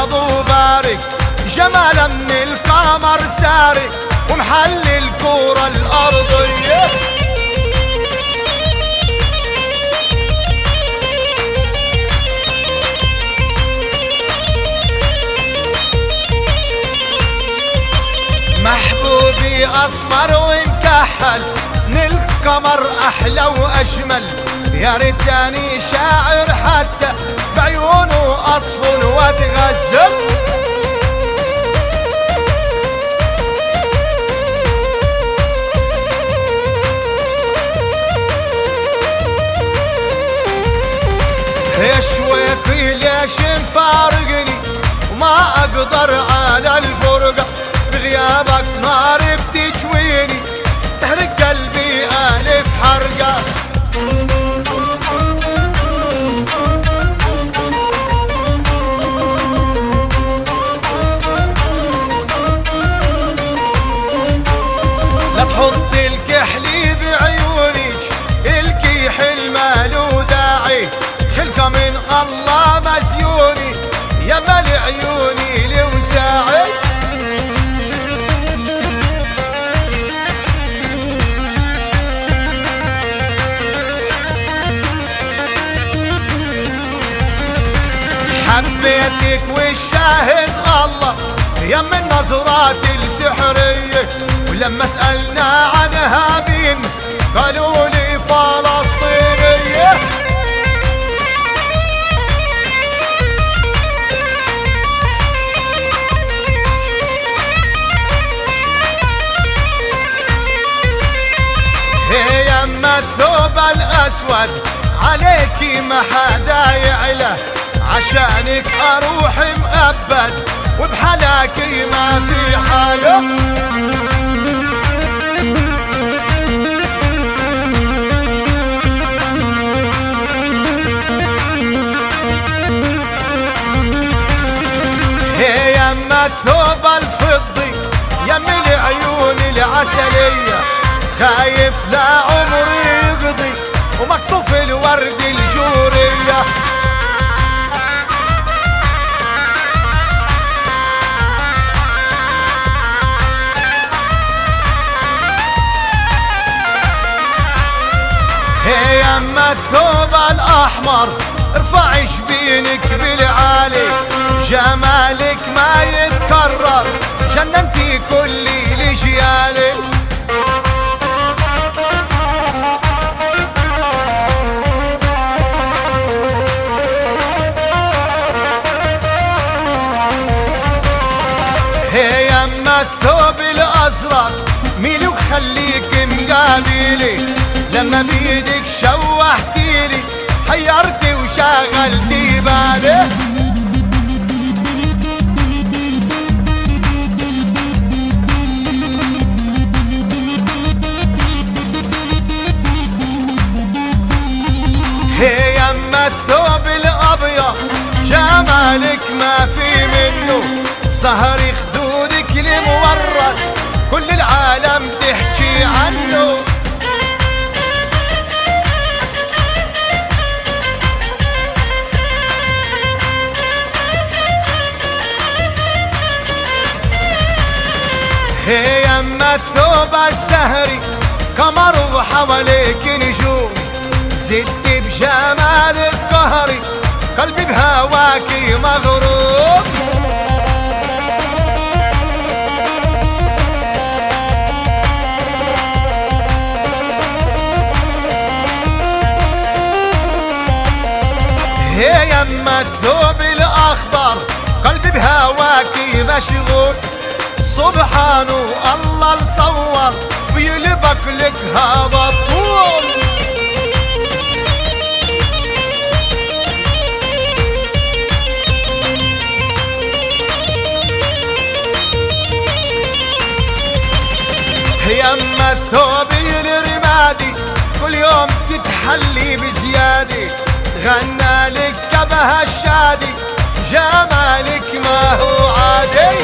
ابو بارك جماله من القمر سارق ومحل الكورة الارضية. محبوبي اسمر ومكحل من القمر احلى واجمل، يا ريتني شاعر حتى بعيونه اصفن واتغزل. يا شويقي ليش مفارقني وما اقدر على الفرقة، بغيابك نار بتجويني تحرق قلبي الف حرقة. لا تحط الكحلي بعيونك الكيح المالو داعي، خلقة من الله مزيوني يا مال عيوني لوساعي. حبيتك والشاهد الله يا من نظرات السحرية، ولما سألنا عنها مين قالوا لي فلسطينية. هي يما الثوب الأسود عليكي ما حدا يعلى، عشانك اروح مؤبد وبحلاكي ما في حاله. هي يما الثوب الفضي يم العيون العسلية، خايف لا عمري يقضي ومكتوف الورد الجورية. هي يما الثوب الاحمر ارفعي جبينك بالعالي، جمالك ما يتكرر جننتي كل لجيالي. هي يما الثوب الازرق ميلي وخليك مقابلي، لما بيدك شوحتيلي حيرتي وشغلتي بالي. هي يما الثوب الابيض جمالك ما في منه، سهري خدودك المورد كل العالم تحكي عنه. هي يما الثوب السهري قمر وحواليك نجوم، زدت بجمال القهري قلبي بهواكي مغروم. هي يما الثوب الاخضر قلبي بهواكي مشغول، سبحان الله الصور بيلبك لك هذا الطول. يما الثوب الرمادي كل يوم تتحلي بزيادة، غنى لك كبه الشادي جمالك ما هو عادي.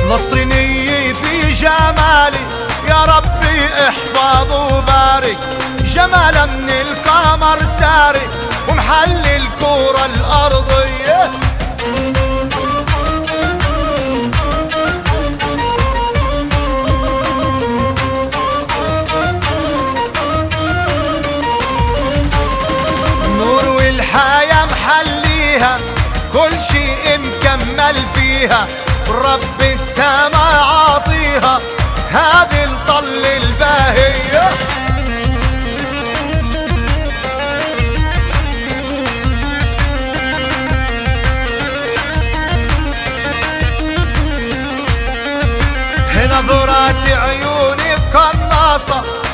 فلسطيني في جمالي يا ربي احفظ وبارك، جماله من القمر ساري ومحل الكرة الأرضية. نور والحياة محليها، كل شيء مكمل فيها، رب السما عاطيها هذه الطل الباهية. نظرات عيوني قناصة